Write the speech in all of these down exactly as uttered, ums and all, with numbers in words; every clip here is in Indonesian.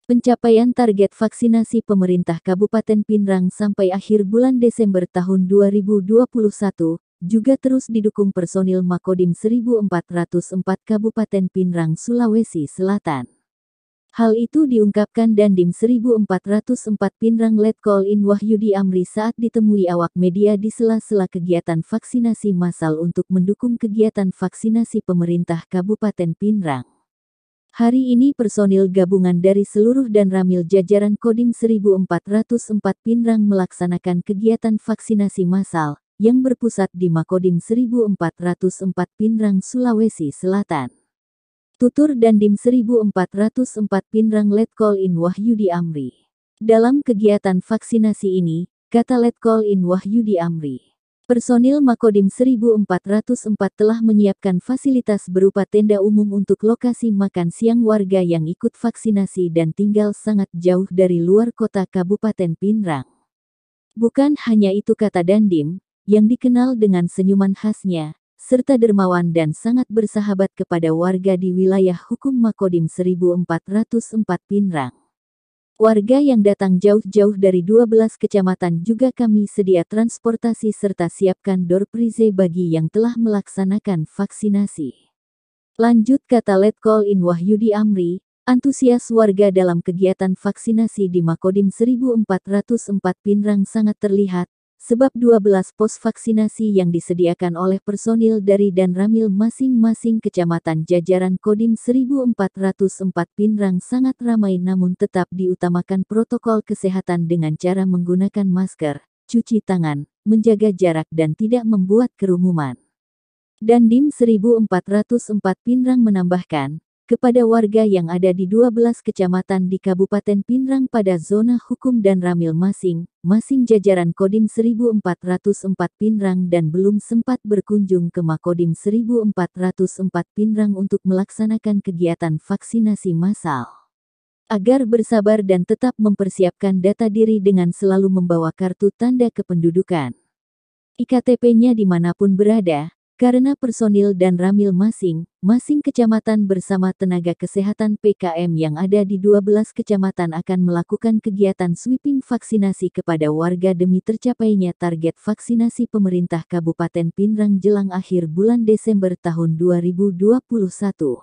Pencapaian target vaksinasi pemerintah Kabupaten Pinrang sampai akhir bulan Desember tahun dua ribu dua puluh satu juga terus didukung personil Makodim seribu empat ratus empat Kabupaten Pinrang, Sulawesi Selatan. Hal itu diungkapkan Dandim seribu empat ratus empat Pinrang Letkol In Wahyudi Amri saat ditemui awak media di sela-sela kegiatan vaksinasi massal untuk mendukung kegiatan vaksinasi pemerintah Kabupaten Pinrang. Hari ini personil gabungan dari seluruh dan ramil jajaran Kodim seribu empat ratus empat Pinrang melaksanakan kegiatan vaksinasi massal yang berpusat di Makodim seribu empat ratus empat Pinrang, Sulawesi Selatan. Tutur Dandim seribu empat ratus empat Pinrang Letkol In Wahyudi Amri. Dalam kegiatan vaksinasi ini, kata Letkol In Wahyudi Amri, personil Makodim seribu empat ratus empat telah menyiapkan fasilitas berupa tenda umum untuk lokasi makan siang warga yang ikut vaksinasi dan tinggal sangat jauh dari luar kota Kabupaten Pinrang. Bukan hanya itu, kata Dandim, yang dikenal dengan senyuman khasnya, serta dermawan dan sangat bersahabat kepada warga di wilayah hukum Makodim seribu empat ratus empat Pinrang. Warga yang datang jauh-jauh dari dua belas kecamatan juga kami sedia transportasi serta siapkan door prize bagi yang telah melaksanakan vaksinasi. Lanjut kata Letkol In Wahyudi Amri, antusias warga dalam kegiatan vaksinasi di Makodim seribu empat ratus empat Pinrang sangat terlihat, sebab dua belas pos vaksinasi yang disediakan oleh personil dari dan ramil masing-masing kecamatan jajaran Kodim seribu empat ratus empat Pinrang sangat ramai, namun tetap diutamakan protokol kesehatan dengan cara menggunakan masker, cuci tangan, menjaga jarak dan tidak membuat kerumunan. Dandim seribu empat ratus empat Pinrang menambahkan, kepada warga yang ada di dua belas kecamatan di Kabupaten Pinrang pada zona hukum dan ramil masing-masing jajaran Kodim seribu empat ratus empat Pinrang dan belum sempat berkunjung ke Makodim seribu empat ratus empat Pinrang untuk melaksanakan kegiatan vaksinasi massal, agar bersabar dan tetap mempersiapkan data diri dengan selalu membawa kartu tanda kependudukan I K T P-nya dimanapun berada, karena personil dan ramil masing-masing kecamatan bersama tenaga kesehatan P K M yang ada di dua belas kecamatan akan melakukan kegiatan sweeping vaksinasi kepada warga demi tercapainya target vaksinasi pemerintah Kabupaten Pinrang jelang akhir bulan Desember tahun dua ribu dua puluh satu.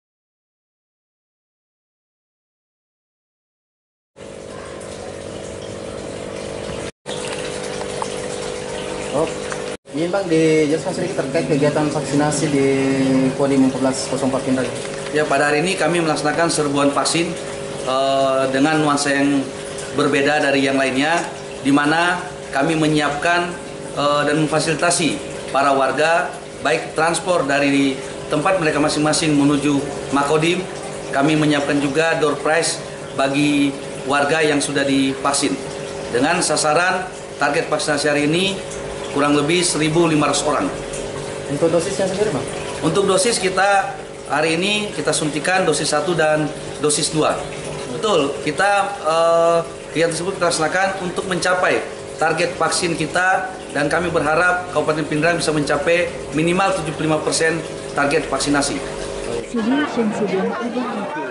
Oh. Ini Bang, dijelaskan sedikit terkait kegiatan vaksinasi di Kodim empat belas nol empat Pinrang. Ya, pada hari ini kami melaksanakan serbuan vaksin uh, dengan nuansa yang berbeda dari yang lainnya, di mana kami menyiapkan uh, dan memfasilitasi para warga, baik transport dari tempat mereka masing-masing menuju Makodim. Kami menyiapkan juga door prize bagi warga yang sudah divaksin. Dengan sasaran target vaksinasi hari ini kurang lebih seribu lima ratus orang. Untuk dosisnya sendiri, Bang? Untuk dosis kita hari ini kita suntikan dosis satu dan dosis dua. Betul, kita eh, kegiatan tersebut kita laksanakan untuk mencapai target vaksin kita dan kami berharap Kabupaten Pinrang bisa mencapai minimal tujuh puluh lima persen target vaksinasi.